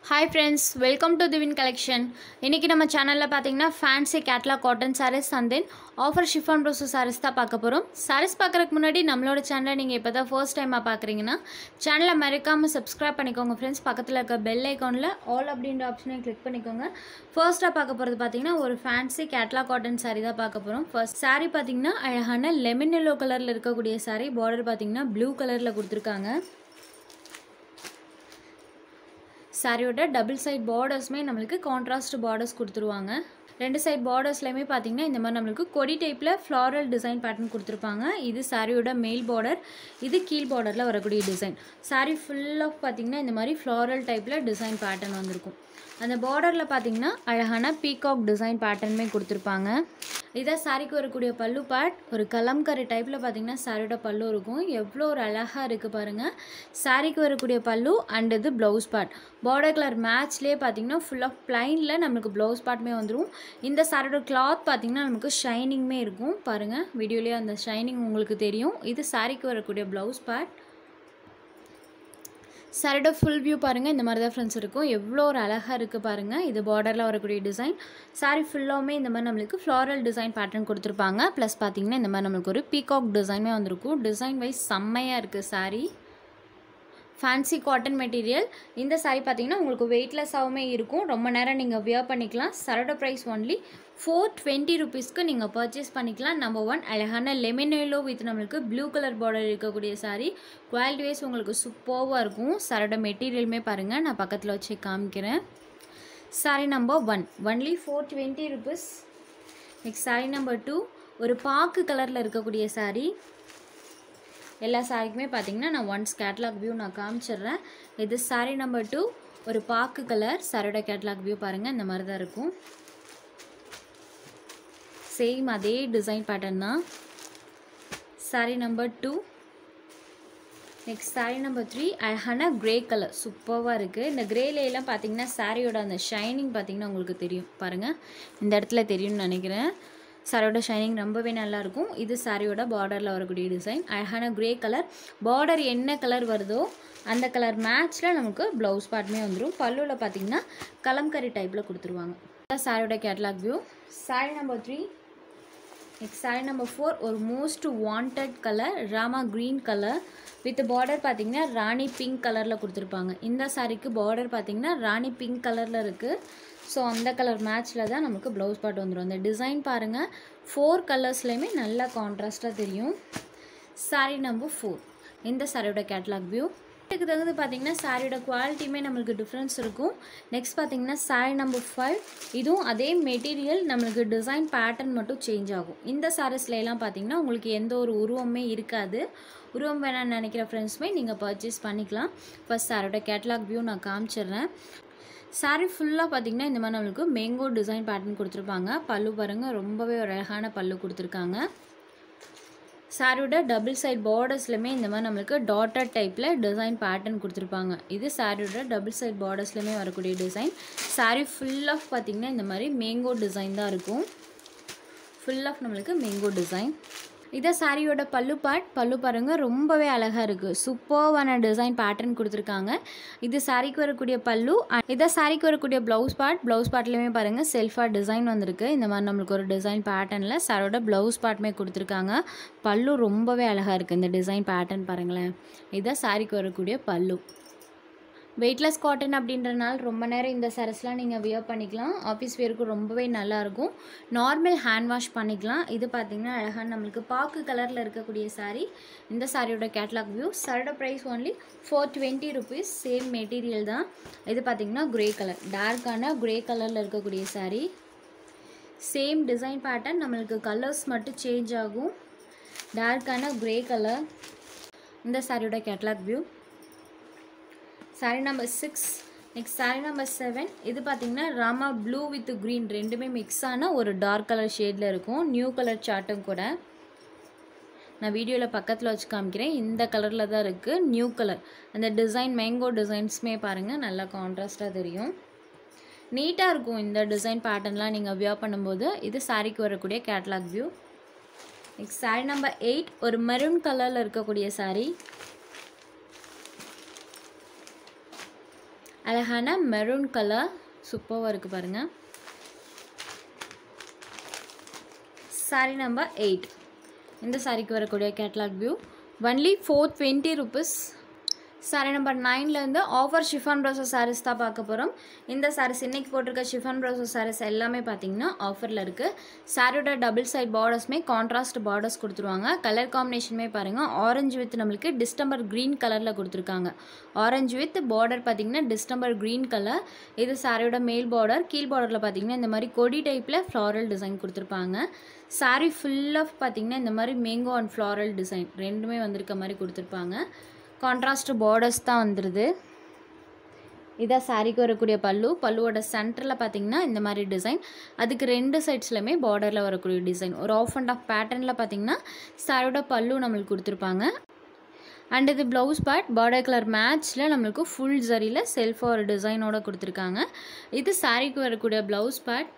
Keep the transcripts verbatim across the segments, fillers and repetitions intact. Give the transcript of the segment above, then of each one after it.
Hi friends, welcome to Thiwin Collection. இன்னைக்கு நம்ம சேனல்ல பாத்தீங்கன்னா fancy catalog cotton sarees and then offer chiffon brasso sarees தான் பார்க்க போறோம். sarees பார்க்கறதுக்கு முன்னாடி நம்மளோட சேனலை நீங்க இப்பதான் first time ஆ பார்க்கறீங்கன்னா சேனலை மறக்காம subscribe பண்ணிக்கோங்க friends. பக்கத்துல இருக்க bell iconல all அப்படிங்கற ஆப்ஷனை click பண்ணிக்கோங்க. first ஆ பார்க்க போறது பாத்தீங்கன்னா ஒரு fancy catalog cotton saree தான் பார்க்க போறோம். first saree பாத்தீங்கன்னா அழகான lemon yellow கலர்ல இருக்கக்கூடிய saree, border பாத்தீங்கன்னா blue கலர்ல கொடுத்திருக்காங்க. சாரியோட டபுள் சைடு பார்டர்ஸ்மே நமக்கு கான்ட்ராஸ்ட் பார்டர்ஸ் கொடுத்துருவாங்க. ரெண்டு சைடு பார்டர்ஸ்லயுமே பாத்தீங்கன்னா இந்த மாதிரி நமக்கு கொடி டைப்ல ஃப்ளாரல் டிசைன் பேட்டர்ன் கொடுத்துருப்பாங்க. இது சாரியோட மேல் பார்டர், இது கீழ் பார்டர்ல வரக்கூடிய டிசைன். சாரி ஃபுல் ஆஃப் பாத்தீங்கன்னா இந்த மாதிரி ஃப்ளாரல் டைப்ல டிசைன் பேட்டர்ன் வந்திருக்கும். அந்த பார்டர்ல பாத்தீங்கன்னா அழகான பீகாக் டிசைன் பேட்டர்னுமே கொடுத்துருப்பாங்க. இத சாரிக்கு வரக்கூடிய பல்லு பார்ட் ஒரு கலம்கரி டைப்ல பாத்தீங்கன்னா சாரியோட பல்லு இருக்கும். எவ்வளோ ஒரு அழகா இருக்கு பாருங்க. சாரிக்கு வரக்கூடிய பல்லு அண்ட் இது ப்ளவுஸ் பார்ட். பார்டர் கலர் மேட்ச்லயே பாத்தீங்கன்னா ஃபுல் ஆஃப் பிளைன்ல நமக்கு ப்ளவுஸ் பார்ட்மே வந்துடும். இந்த சாரியோட கிளாத் பாத்தீங்கன்னா நமக்கு ஷைனிங்மே இருக்கும். பாருங்க வீடியோலயே அந்த ஷைனிங் உங்களுக்கு தெரியும். இது சாரிக்கு வரக்கூடிய ப்ளவுஸ் பார்ட். சாரியோட ஃபுல் வியூ பாருங்க இந்த மாதிரி தான் ஃப்ரெண்ட்ஸ் இருக்கும். எவ்வளோ ஒரு அழகாக இருக்குது பாருங்க. இது பார்டரில் வரக்கூடிய டிசைன். சாரி ஃபுல்லாமே இந்த மாதிரி நம்மளுக்கு ஃப்ளாரல் டிசைன் பேட்டர்ன் கொடுத்துருப்பாங்க. ப்ளஸ் பார்த்தீங்கன்னா இந்த மாதிரி நம்மளுக்கு ஒரு பீகாக் டிசைனே வந்திருக்கும். டிசைன் வைஸ் செம்மையாக இருக்குது சாரி. Fancy cotton material. இந்த சாரி பார்த்தீங்கன்னா உங்களுக்கு வெயிட்லெஸ்ஸாகவுமே இருக்கும். ரொம்ப நேரம் நீங்கள் வியர் பண்ணிக்கலாம். சாரியோட ப்ரைஸ் ஒன்லி ஃபோர் டுவெண்ட்டி ருபீஸ்க்கு நீங்கள் பர்ச்சேஸ் பண்ணிக்கலாம். நம்பர் ஒன் அழகான லெமன் எல்லோ வித் நம்மளுக்கு ப்ளூ கலர் பார்டர் இருக்கக்கூடிய சாரி. குவாலிட்டி வைஸ் உங்களுக்கு சூப்பராக இருக்கும். சாரியோட மெட்டீரியலுமே பாருங்கள், நான் பக்கத்தில் வச்சு காமிக்கிறேன். Sari number one only four twenty rupees. Next sari number two ஒரு பாக்கு கலரில் இருக்கக்கூடிய சாரி. எல்லா சாரிக்குமே பார்த்தீங்கன்னா நான் ஒன்ஸ் கேட்லாக் வியூ நான் காமிச்சிடுறேன். இது சாரி நம்பர் டூ ஒரு பாக்கு கலர். சாரியோட கேட்லாக் வியூ பாருங்கள் இந்த மாதிரி தான் இருக்கும். சேம் அதே டிசைன் பேட்டர்ன் தான். Sari number two. Next sari number three அழகான கிரே கலர் சூப்பராக இருக்குது. இந்த கிரேலையெல்லாம் பார்த்தீங்கன்னா சாரியோட அந்த ஷைனிங் பார்த்தீங்கன்னா உங்களுக்கு தெரியும் பாருங்கள். இந்த இடத்துல தெரியும்னு நினைக்கிறேன். சாரியோட ஷைனிங் ரொம்பவே நல்லாயிருக்கும். இது சாரியோட பார்டரில் வரக்கூடிய டிசைன். அழகான கிரே கலர். பார்டர் என்ன கலர் வருதோ அந்த கலர் மேட்ச்சில் நமக்கு ப்ளவுஸ் பார்ட்மே வந்துடும். பல்லுவில் பார்த்தீங்கன்னா கலம்கரி டைப்பில் கொடுத்துருவாங்க. சாரியோட catalogue view. Sari number three. Next sari number four ஒரு most wanted colour Rama green colour with border பார்த்தீங்கன்னா ராணி பிங்க் கலரில் கொடுத்துருப்பாங்க. இந்த சாரிக்கு பார்டர் பார்த்தீங்கன்னா ராணி பிங்க் கலரில் இருக்குது. ஸோ அந்த கலர் மேட்ச்சில் தான் நமக்கு ப்ளவுஸ் பார்ட் வந்துடும். அந்த டிசைன் பாருங்கள் ஃபோர் கலர்ஸ்லையுமே நல்லா கான்ட்ராஸ்ட்டாக தெரியும். Sari number four. இந்த சாரியோட கேட்லாக் வியூ. இதுக்கு தகுந்து பார்த்தீங்கன்னா சாரியோட குவாலிட்டியுமே நம்மளுக்கு டிஃப்ரென்ஸ் இருக்கும். நெக்ஸ்ட் பார்த்தீங்கன்னா சாரி நம்பர் ஃபைவ். இதுவும் அதே மெட்டீரியல் நம்மளுக்கு டிசைன் பேட்டர்ன் மட்டும் சேஞ்ச் ஆகும். இந்த சாரீஸ்லாம் பார்த்தீங்கன்னா உங்களுக்கு எந்த ஒரு உருவமே இருக்காது. உருவம் வேணான்னு நினைக்கிற ஃப்ரெண்ட்ஸுமே நீங்கள் பர்ச்சேஸ் பண்ணிக்கலாம். ஃபர்ஸ்ட் சாரியோட கேட்லாக் வியூ நான் காமிச்சிடுறேன். சாரி ஃபுல்லாக பார்த்தீங்கன்னா இந்த மாதிரி நம்மளுக்கு மேங்கோ டிசைன் பேட்டர்ன் கொடுத்துருப்பாங்க. பல்லு பாருங்கள் ரொம்பவே ஒரு அழகான பல்லு கொடுத்துருக்காங்க. சாரியோட டபுள் சைட் பார்டர்ஸ்லையுமே இந்த மாதிரி நம்மளுக்கு டாட்டர் டைப்பில் டிசைன் பேட்டர்ன் கொடுத்துருப்பாங்க. இது சாரியோட டபுள் சைட் பார்டர்ஸ்லையுமே வரக்கூடிய டிசைன். சாரி ஃபுல் ஆஃப் பார்த்தீங்கன்னா இந்த மாதிரி மேங்கோ டிசைன் தான் இருக்கும். ஃபுல் ஆஃப் நம்மளுக்கு மேங்கோ டிசைன். இதை சாரியோட பல்லு பார்ட். பல்லு பாருங்கள் ரொம்பவே அழகாக இருக்குது. சூப்பர்வான டிசைன் பேட்டர்ன் கொடுத்துருக்காங்க. இது சாரிக்கு வரக்கூடிய பல்லு. இதை சாரிக்கு வரக்கூடிய ப்ளவுஸ் பார்ட். ப்ளவுஸ் பார்ட்லேயுமே பாருங்கள் செல்ஃபாக டிசைன் வந்திருக்கு. இந்த மாதிரி நம்மளுக்கு ஒரு டிசைன் பேட்டர்னில் சாரியோட ப்ளவுஸ் பார்ட்டுமே கொடுத்துருக்காங்க. பல்லு ரொம்பவே அழகாக இருக்குது. இந்த டிசைன் பேட்டர்ன் பாருங்களேன். இதை சாரிக்கு வரக்கூடிய பல்லு. வெயிட்லெஸ் காட்டன் அப்படின்றனால ரொம்ப நேரம் இந்த சாரீஸ்லாம் நீங்கள் வியர் பண்ணிக்கலாம். ஆஃபீஸ் வியருக்கு ரொம்பவே நல்லாயிருக்கும். நார்மல் ஹேண்ட் வாஷ் பண்ணிக்கலாம். இது பார்த்திங்கன்னா அழகான நம்மளுக்கு பாக்கு கலரில் இருக்கக்கூடிய சாரீ. இந்த சாரியோட கேட்லாக் வியூ. சாரியோட price only four twenty rupees. Same material தான். இது பார்த்திங்கன்னா க்ரே கலர் டார்க்கான க்ரே கலரில் இருக்கக்கூடிய சாரீ. சேம் டிசைன் பேட்டர்ன் நம்மளுக்கு கலர்ஸ் மட்டும் சேஞ்ச் ஆகும். டார்க்கான க்ரே கலர். இந்த சாரியோட catalogue view. Sari number six. Next sari number seven. இது பார்த்தீங்கன்னா ராமா ப்ளூ வித் க்ரீன் ரெண்டுமே மிக்ஸ் ஆன ஒரு டார்க் கலர் ஷேடில் இருக்கும். நியூ கலர் சார்ட்டும் கூட நான் வீடியோவில் பக்கத்தில் வச்சு காமிக்கிறேன். இந்த கலரில் தான் இருக்குது. New colour. அந்த டிசைன் மேங்கோ டிசைன்ஸுமே பாருங்கள் நல்லா கான்ட்ராஸ்ட்டாக தெரியும். நீட்டாக இருக்கும் இந்த டிசைன் பேட்டர்ன்லாம் நீங்கள் வியர் பண்ணும்போது. இது சாரிக்கு வரக்கூடிய catalogue view. Next sari number eight ஒரு மெரூன் கலரில் இருக்கக்கூடிய சாரி. அழகான மெரூன் கலர் சூப்பராக இருக்குது பாருங்கள். Sari number eight. இந்த சாரிக்கு வரக்கூடிய catalogue view only four twenty rupees. Sari number நைன்லேருந்து ஆஃபர் ஷிஃபான் ப்ராசோ சாரீஸ் தான் பார்க்க போகிறோம். இந்த சாரீஸ் இன்றைக்கி போட்டிருக்க ஷிஃபான் ப்ராசோ சாரீஸ் எல்லாமே பார்த்தீங்கன்னா ஆஃபரில் இருக்குது. சாரியோட டபுள் சைட் பார்டர்ஸுமே கான்ட்ராஸ்ட் பார்டர்ஸ் கொடுத்துருவாங்க. கலர் காம்பினேஷனுமே பாருங்கள், ஆரஞ்சு வித் நம்மளுக்கு டிஸ்டம்பர் க்ரீன் கலரில் கொடுத்துருக்காங்க. ஆரஞ்சு வித் பார்டர் பார்த்திங்கன்னா டிஸ்டம்பர் க்ரீன் கலர். இது சாரியோட மேல் பார்டர். கீழ் பார்டரில் பார்த்திங்கன்னா இந்த மாதிரி கொடி டைப்பில் ஃப்ளாரல் டிசைன் கொடுத்துருப்பாங்க. சாரீ ஃபுல் ஆஃப் பார்த்திங்கன்னா இந்த மாதிரி மேங்கோ அண்ட் ஃப்ளாரல் டிசைன் ரெண்டுமே வந்திருக்க மாதிரி கொடுத்துருப்பாங்க. கான்ட்ராஸ்ட் பார்டர்ஸ் தான் வந்துடுது. இதான் சாரிக்கு வரக்கூடிய பல்லு. பல்லுவோட சென்டரில் பார்த்திங்கன்னா இந்த மாதிரி டிசைன், அதுக்கு ரெண்டு சைட்ஸ்லையுமே பார்டரில் வரக்கூடிய டிசைன். ஒரு ஆஃப் அண்ட் ஆஃப் பேட்டர்னில் பார்த்திங்கன்னா சாரியோட பல்லு நம்மளுக்கு கொடுத்துருப்பாங்க. அண்ட் இது ப்ளவுஸ் பார்ட் பார்டர் கலர் மேட்ச்சில் நம்மளுக்கு ஃபுல் ஜரியில் செல்ஃபாக ஒரு டிசைனோட கொடுத்துருக்காங்க. இது சாரிக்கு வரக்கூடிய ப்ளவுஸ் பார்ட்.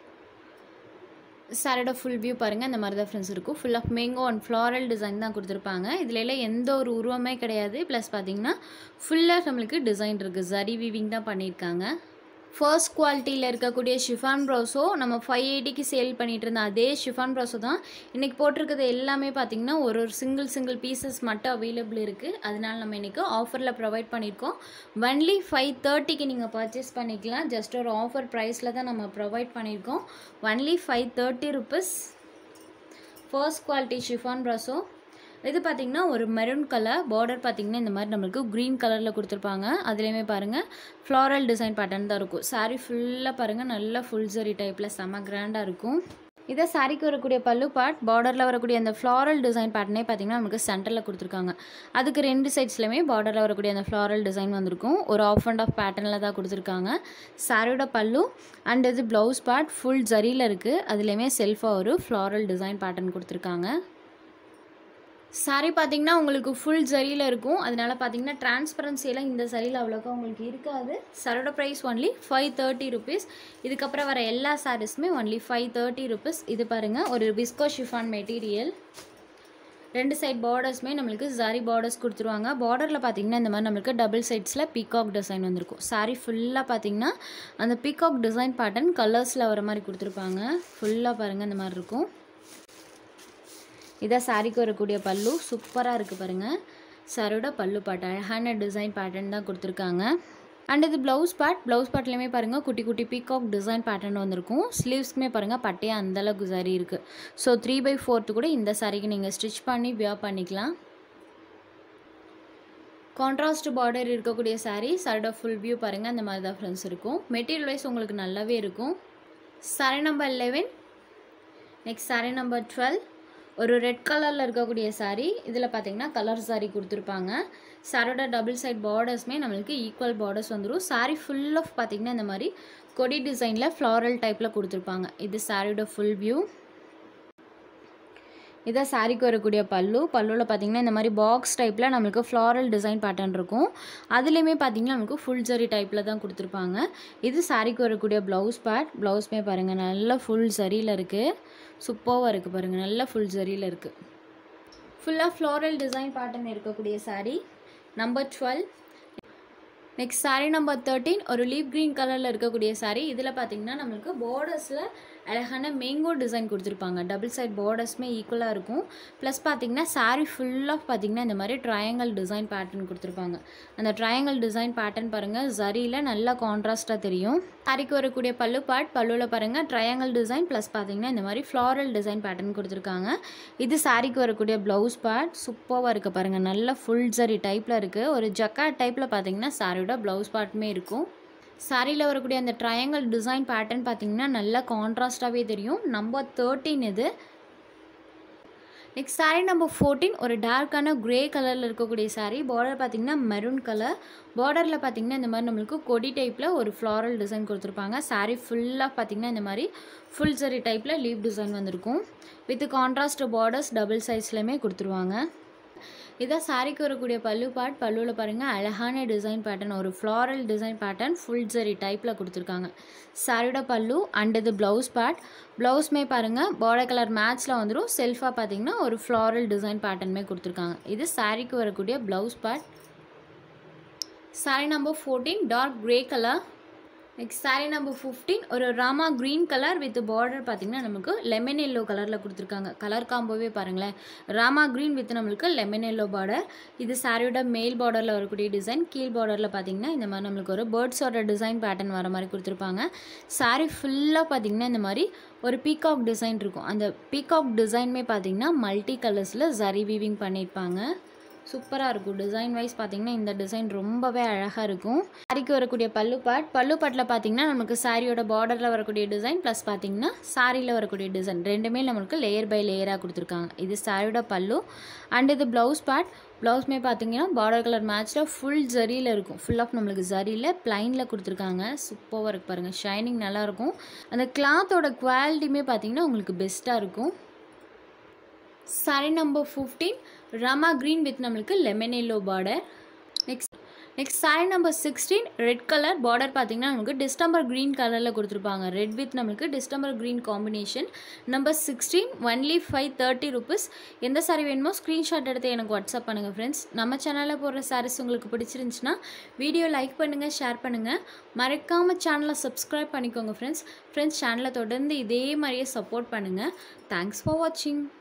சாரியோட ஃபுல் வியூ பாருங்கள், இந்த மாதிரி தான் ஃப்ரெண்ட்ஸ் இருக்கும். Full of mango and floral design தான் கொடுத்துருப்பாங்க. இதில் எல்லாம் எந்த ஒரு உருவமே கிடையாது. ப்ளஸ் பார்த்திங்கன்னா ஃபுல்லாக நம்மளுக்கு டிசைன் இருக்குது, ஜரி வீவிங் தான் பண்ணியிருக்காங்க. ஃபர்ஸ்ட் குவாலிட்டியில் இருக்கக்கூடிய ஷிஃபான் ப்ராஸோ நம்ம ஃபைவ் எயிட்டிக்கு சேல் பண்ணிகிட்டு இருந்த அதே ஷிஃபான் ப்ராஸோ தான் இன்றைக்கி போட்டிருக்கிறது. எல்லாமே பார்த்திங்கன்னா ஒரு ஒரு சிங்கிள் சிங்கிள் பீசஸ் மட்டும் அவைலபிள் இருக்குது. அதனால நம்ம இன்றைக்கி ஆஃபரில் ப்ரொவைட் பண்ணியிருக்கோம். ஒன்லி ஃபைவ் தேர்ட்டிக்கு நீங்கள் பர்ச்சேஸ் பண்ணிக்கலாம். ஜஸ்ட் ஒரு ஆஃபர் ப்ரைஸில் தான் நம்ம ப்ரொவைட் பண்ணியிருக்கோம். Only five thirty rupees. First quality chiffon brasso. இது பார்த்திங்கன்னா ஒரு மெரூன் கலர் பார்டர் பார்த்திங்கன்னா இந்த மாதிரி நம்மளுக்கு க்ரீன் கலரில் கொடுத்துருப்பாங்க. அதுலேயுமே பாருங்கள் ஃப்ளாரல் டிசைன் பேட்டர்ன் தான் இருக்கும். சாரீ ஃபுல்லாக பாருங்கள் நல்லா ஃபுல் ஜரி டைப்பில் செம்ம கிராண்டாக இருக்கும். இதை சாரிக்கு வரக்கூடிய பல்லு பார்ட் பார்டரில் வரக்கூடிய அந்த ஃப்ளாரல் டிசைன் பேட்டர்னே பார்த்திங்கன்னா நமக்கு சென்டரில் கொடுத்துருக்காங்க. அதுக்கு ரெண்டு சைட்ஸ்லையுமே பார்டரில் வரக்கூடிய அந்த ஃப்ளாரல் டிசைன் வந்திருக்கும். ஒரு ஆஃப் அண்ட் ஆஃப் பேட்டர்னில் தான் கொடுத்துருக்காங்க. சாரியோட பல்லு அண்ட் இது ப்ளவுஸ் பார்ட் ஃபுல் ஜரியில் இருக்குது. அதுலேயுமே செல்ஃபாக ஒரு ஃப்ளாரல் டிசைன் பேட்டர்ன் கொடுத்துருக்காங்க. சாரீ பார்த்திங்கன்னா உங்களுக்கு ஃபுல் ஜரியில் இருக்கும். அதனால் பார்த்திங்கன்னா டிரான்ஸ்பரன்சியெல்லாம் இந்த சரியில் அவ்வளோக்கா உங்களுக்கு இருக்காது. சாரோட price only five thirty rupees. இதுக்கப்புறம் வர எல்லா சாரீஸுமே ஒன்லி ஃபைவ் தேர்ட்டி ருபீஸ். இது பாருங்கள் ஒரு விஸ்கோ ஷிஃபான் மெட்டீரியல். ரெண்டு சைட் பார்டர்ஸுமே நம்மளுக்கு ஜரி பார்டர்ஸ் கொடுத்துருவாங்க. பார்டரில் பார்த்திங்கன்னா இந்த மாதிரி நம்மளுக்கு டபுள் சைட்ஸில் பீகாக் டிசைன் வந்திருக்கும். சாரீ ஃபுல்லாக பார்த்திங்கன்னா அந்த பீகாக் டிசைன் பேட்டர்ன் கலர்ஸில் வர மாதிரி கொடுத்துருப்பாங்க. ஃபுல்லாக பாருங்கள் இந்த மாதிரி இருக்கும். இதான் சாரிக்கு வரக்கூடிய பல்லு. சூப்பராக இருக்குது பாருங்கள். சாரோட பல்லு பாட் அழகான டிசைன் பேட்டர்ன் தான் கொடுத்துருக்காங்க. அண்ட் இது ப்ளவுஸ் பார்ட். ப்ளவுஸ் பார்ட்லேயுமே பாருங்கள் குட்டி குட்டி பீகாக் டிசைன் பேட்டர்ன் வந்திருக்கும். ஸ்லீவ்ஸ்க்குமே பாருங்கள் பட்டையாக அந்தளவுக்கு சாரி இருக்குது. ஸோ த்ரீ பை ஃபோர்த்து கூட இந்த சாரிக்கு நீங்கள் ஸ்டிச் பண்ணி வியர் பண்ணிக்கலாம். கான்ட்ராஸ்ட் பார்டர் இருக்கக்கூடிய சாரீ. சாரோட ஃபுல் வியூ பாருங்கள் இந்த மாதிரி தான் ஃப்ரெண்ட்ஸ் இருக்கும். மெட்டீரியல் வைஸ் உங்களுக்கு நல்லாவே இருக்கும். Sari number eleven. Next sari number twelve. ஒரு ரெட் கலரில் இருக்கக்கூடிய சாரீ. இதில் பார்த்திங்கன்னா கலர் சாரீ கொடுத்துருப்பாங்க. சாரோட டபுள் சைட் பார்டர்ஸுமே நம்மளுக்கு ஈக்குவல் பார்டர்ஸ் வந்துடும். சாரீ ஃபுல் ஆஃப் பார்த்திங்கன்னா இந்த மாதிரி கொடி டிசைனில் ஃப்ளாரல் டைப்பில் கொடுத்துருப்பாங்க. இது சாரியோட ஃபுல் வியூ. இதான் சாரிக்கு வரக்கூடிய பல்லு. பல்லுவில் பார்த்திங்கன்னா இந்த மாதிரி பாக்ஸ் டைப்பில் நம்மளுக்கு ஃப்ளாரல் டிசைன் பேட்டர்ன் இருக்கும். அதுலேயுமே பார்த்திங்கன்னா நமக்கு ஃபுல் ஜரி டைப்பில் தான் கொடுத்துருப்பாங்க. இது சாரிக்கு வரக்கூடிய ப்ளவுஸ் பார்ட். ப்ளவுஸுமே பாருங்கள் நல்லா ஃபுல் ஜரியில் இருக்குது. சூப்பராக இருக்குது பாருங்கள், நல்லா ஃபுல் ஜரியில் இருக்குது. ஃபுல்லாக ஃப்ளாரல் டிசைன் பேட்டர்ன் இருக்கக்கூடிய sari number twelve. Next sari number thirteen. ஒரு லீப் க்ரீன் கலரில் இருக்கக்கூடிய சாரீ. இதில் பார்த்திங்கன்னா நம்மளுக்கு பார்டர்ஸில் அழகான மேங்கோ டிசைன் கொடுத்துருப்பாங்க. டபுள் சைட் பார்டர்ஸுமே ஈக்குவலாக இருக்கும். ப்ளஸ் பார்த்திங்கன்னா சாரீ ஃபுல்லாக பார்த்திங்கன்னா இந்த மாதிரி ட்ரையாங்கல் டிசைன் பேட்டர்ன் கொடுத்துருப்பாங்க. அந்த ட்ரையாங்கல் டிசைன் பேட்டர்ன் பாருங்கள் ஜரியில் நல்லா கான்ட்ராஸ்ட்டாக தெரியும். சாரிக்கு வரக்கூடிய பல்லு பார்ட். பல்லுவில் பாருங்கள் ட்ரையாங்கல் டிசைன் ப்ளஸ் பார்த்திங்கன்னா இந்த மாதிரி ஃப்ளாரல் டிசைன் பேட்டர்ன் கொடுத்துருக்காங்க. இது சாரிக்கு வரக்கூடிய ப்ளவுஸ் பார்ட். சூப்பராக இருக்குது பாருங்கள், நல்லா ஃபுல் ஜரி டைப்பில் இருக்குது. ஒரு ஜக்காட் டைப்பில் பார்த்திங்கன்னா சாரியோட ப்ளவுஸ் பார்ட்டுமே இருக்கும். சாரியில் வரக்கூடிய அந்த ட்ரையாங்கல் டிசைன் பேட்டர்ன் பார்த்திங்கன்னா நல்லா கான்ட்ராஸ்டாகவே தெரியும். நம்பர் தேர்ட்டீன் இது. Next sari number fourteen. ஒரு டார்க்கான க்ரே கலரில் இருக்கக்கூடிய சாரீ. பார்டர் பார்த்திங்கன்னா மெரூன் கலர். பார்டரில் பார்த்திங்கன்னா இந்த மாதிரி நம்மளுக்கு கொடி டைப்பில் ஒரு ஃப்ளாரல் டிசைன் கொடுத்துருப்பாங்க. சாரீ ஃபுல்லாக பார்த்திங்கன்னா இந்த மாதிரி ஃபுல் சரி டைப்பில் லீவ் டிசைன் வந்திருக்கும். வித் கான்ட்ராஸ்ட் பார்டர்ஸ் டபுள் சைஸ்லையுமே கொடுத்துருவாங்க. இதான் சாரிக்கு வரக்கூடிய பல்லு பார்ட். பல்லுவில் பாருங்கள் அழகான டிசைன் பேட்டர்ன், ஒரு floral design pattern full zari டைப்பில் கொடுத்துருக்காங்க. சாரியோட பல்லு அண்ட் இது ப்ளவுஸ் பார்ட். ப்ளவுஸ்மே பாருங்கள் பார்டர் கலர் மேட்ச்சில் வந்துடும். செல்ஃபாக பார்த்திங்கன்னா ஒரு ஃப்ளாரல் டிசைன் பேட்டர்னுமே கொடுத்துருக்காங்க. இது சாரிக்கு வரக்கூடிய blouse part. saree number fourteen dark grey color. Next saree number fifteen ஒரு Rama green color with border பார்த்தீங்கன்னா நமக்கு lemon yellow கலர்ல கொடுத்திருக்காங்க. கலர் காம்போவே பாருங்களேன். ராமா green with நமக்கு lemon yellow border. இது சாரியோட மேல் borderல வரக்கூடிய டிசைன். கீழ் borderல பார்த்தீங்கன்னா இந்த மாதிரி நமக்கு ஒரு birds ஓட டிசைன் பேட்டர்ன் வர மாதிரி கொடுத்திருப்பாங்க. சாரி ஃபுல்லா பார்த்தீங்கன்னா இந்த மாதிரி ஒரு பீகாக் டிசைன் இருக்கும். அந்த பீகாக் டிசைன்மே பார்த்தீங்கன்னா மல்டி கலர்ஸ்ல zari weaving பண்ணிருப்பாங்க. சூப்பராக இருக்கும். டிசைன் வைஸ் பார்த்தீங்கன்னா இந்த டிசைன் ரொம்பவே அழகாக இருக்கும். சாரிக்கு வரக்கூடிய பல்லு பாட் பல்லு பாட்டில் பார்த்தீங்கன்னா நமக்கு சாரியோட பார்டரில் வரக்கூடிய டிசைன் ப்ளஸ் பார்த்தீங்கன்னா சாரியில் வரக்கூடிய டிசைன் ரெண்டுமே நம்மளுக்கு லேயர் பை லேயராக கொடுத்துருக்காங்க. இது சாரியோட பல்லு அண்ட் இது ப்ளவுஸ் பார்ட். ப்ளவுஸ்மே பார்த்தீங்கன்னா பார்டர் கலர் மேட்ச்சில் ஃபுல் ஜரியில் இருக்கும். ஃபுல் ஆஃப் நம்மளுக்கு ஜரியில் ப்ளைனில் கொடுத்துருக்காங்க. சூப்பராக இருக்குது பாருங்கள். ஷைனிங் நல்லாயிருக்கும். அந்த கிளாத்தோட குவாலிட்டியுமே பார்த்தீங்கன்னா உங்களுக்கு பெஸ்ட்டாக இருக்கும். saree number fifteen Rama green with நம்மளுக்கு lemon yellow border. next next saree number sixteen red color border பார்த்தீங்கன்னா நமக்கு distember green கலர்ல கொடுத்திருப்பாங்க. red with நமக்கு distember green combination. number sixteen only five thirty rupees. எந்த saree வேணுமோ screenshot எடுத்து எனக்கு வாட்ஸ்அப் பண்ணுங்க फ्रेंड्स. நம்ம சேனல்ல போடுற sarees உங்களுக்கு பிடிச்சிருந்துச்சுனா வீடியோ லைக் பண்ணுங்க, ஷேர் பண்ணுங்க. மறக்காம சேனலை சப்ஸ்கிரைப் பண்ணிக்கோங்க फ्रेंड्स. फ्रेंड्स சேனலை தொடர்ந்து இதே மாதிரியே சப்போர்ட் பண்ணுங்க. Thanks for watching.